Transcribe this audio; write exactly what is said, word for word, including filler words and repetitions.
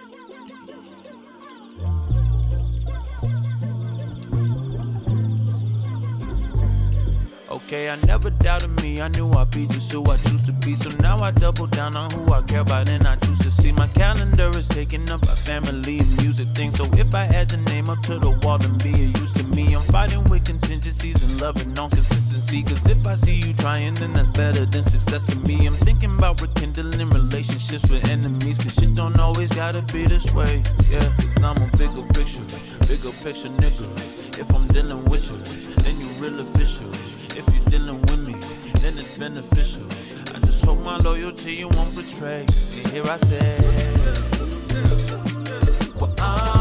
Okay, I never doubted me, I knew I'd be just who I choose to be. So now I double down on who I care about and I choose to see. My calendar is taken up by family and music things. So if I add your name up to the wall, then be a use to me. I'm fighting with contingencies and loving on consistency. Cause if I see you trying, then that's better than success to me. I'm thinking about rekindling relationships with enemies. Cause shit don't always gotta be this way. Yeah, cause I'm a bigger picture, bigger picture nigga. If I'm dealing with you, then you real official. If you're dealing with me, then it's beneficial. I just hope my loyalty you won't betray. And here I say, well, I'm